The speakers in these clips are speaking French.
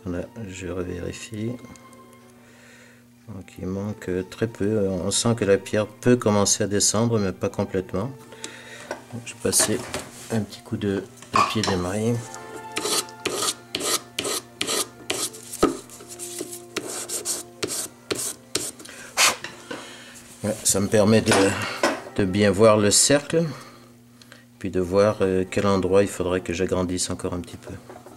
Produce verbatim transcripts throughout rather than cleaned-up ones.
Là, je revérifie. Donc il manque très peu. On sent que la pierre peut commencer à descendre, mais pas complètement. Donc, je vais passer un petit coup de, de pied d'émail. Ouais, ça me permet de, de bien voir le cercle, puis de voir euh, quel endroit il faudrait que j'agrandisse encore un petit peu.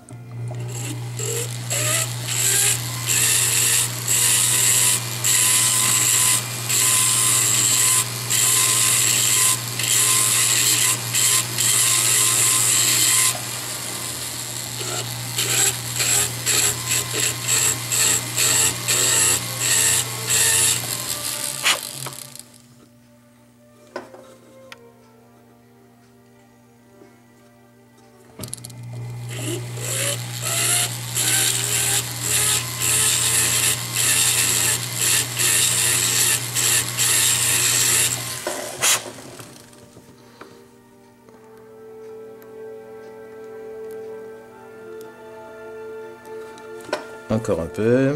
Encore un peu.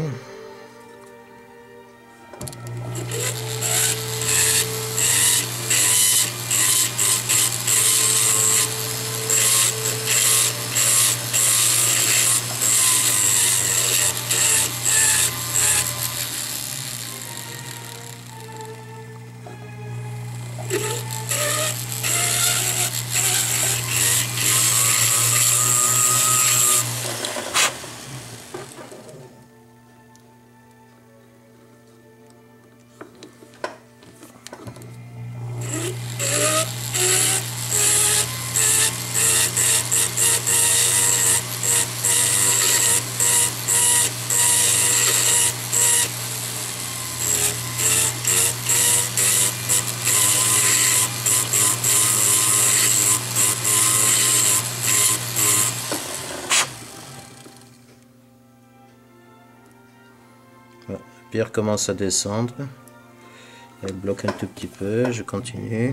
La pierre commence à descendre. Elle bloque un tout petit peu. Je continue.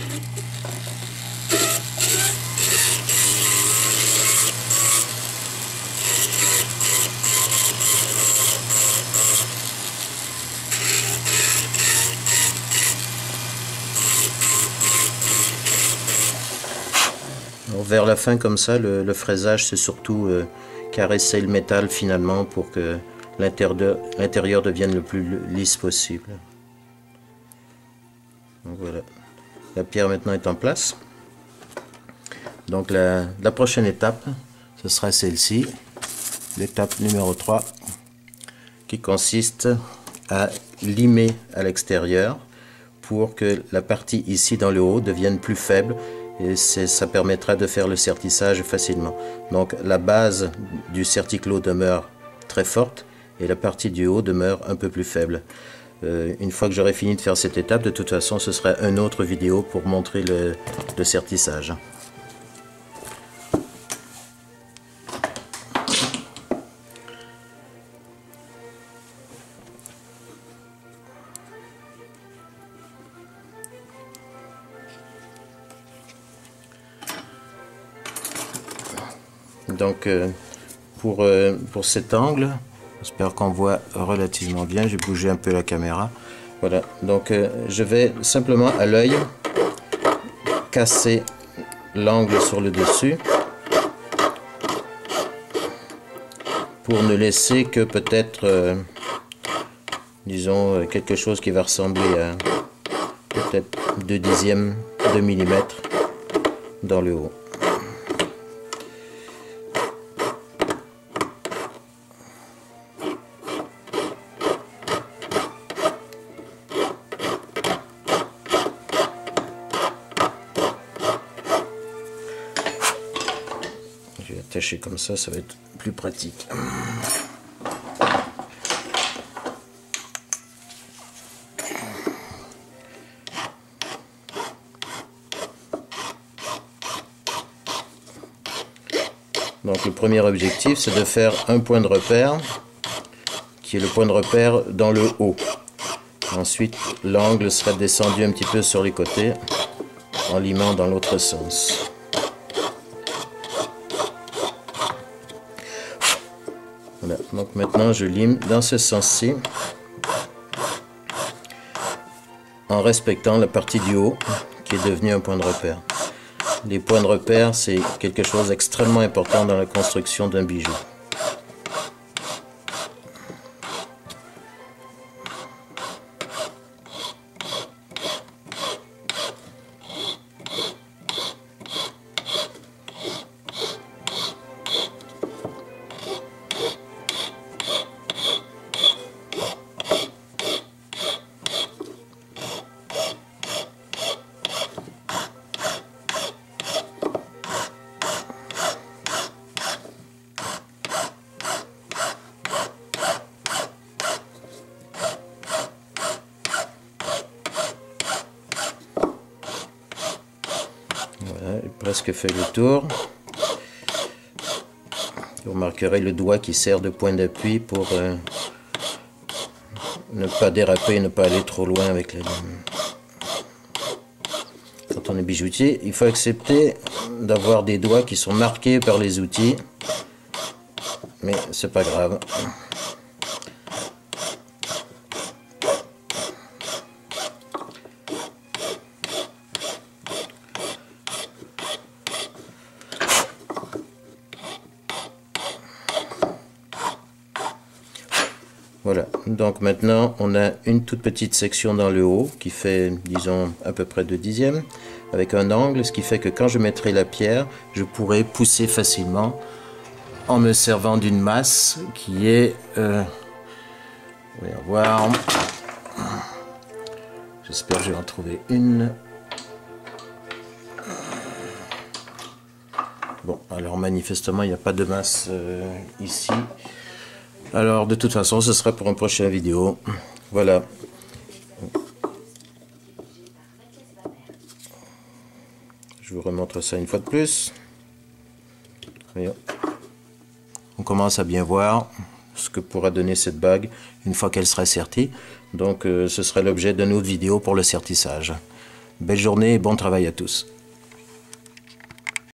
Alors, vers la fin comme ça, le, le fraisage c'est surtout euh, caresser le métal finalement pour que l'intérieur devienne le plus lisse possible. Donc voilà, la pierre maintenant est en place. Donc la, la prochaine étape, ce sera celle-ci, l'étape numéro trois, qui consiste à limer à l'extérieur pour que la partie ici dans le haut devienne plus faible, et ça permettra de faire le sertissage facilement. Donc la base du certiclo demeure très forte et la partie du haut demeure un peu plus faible. Euh, une fois que j'aurai fini de faire cette étape, de toute façon ce sera une autre vidéo pour montrer le, le sertissage. Donc euh, pour, euh, pour cet angle, j'espère qu'on voit relativement bien. J'ai bougé un peu la caméra. Voilà, donc euh, je vais simplement à l'œil casser l'angle sur le dessus pour ne laisser que peut-être, euh, disons, quelque chose qui va ressembler à peut-être deux dixièmes de millimètre dans le haut. Je vais attacher comme ça, ça va être plus pratique. Donc le premier objectif, c'est de faire un point de repère, qui est le point de repère dans le haut. Ensuite, l'angle sera descendu un petit peu sur les côtés, en limant dans l'autre sens. Voilà. Donc maintenant je lime dans ce sens-ci, en respectant la partie du haut qui est devenue un point de repère. Les points de repère, c'est quelque chose d'extrêmement important dans la construction d'un bijou. Voilà, j'ai presque fait le tour. Vous remarquerez le doigt qui sert de point d'appui pour euh, ne pas déraper, ne pas aller trop loin avec la lime. Quand on est bijoutier, il faut accepter d'avoir des doigts qui sont marqués par les outils, mais c'est pas grave. Voilà, donc maintenant on a une toute petite section dans le haut qui fait, disons, à peu près deux dixièmes, avec un angle, ce qui fait que quand je mettrai la pierre, je pourrai pousser facilement en me servant d'une masse qui est, euh, voyons voir, j'espère que je vais en trouver une. Bon, alors manifestement il n'y a pas de masse euh, ici. Alors de toute façon ce sera pour une prochaine vidéo. Voilà. Je vous remontre ça une fois de plus. Voyons. On commence à bien voir ce que pourra donner cette bague une fois qu'elle sera sertie. Donc euh, ce sera l'objet d'une autre vidéo pour le sertissage. Belle journée et bon travail à tous.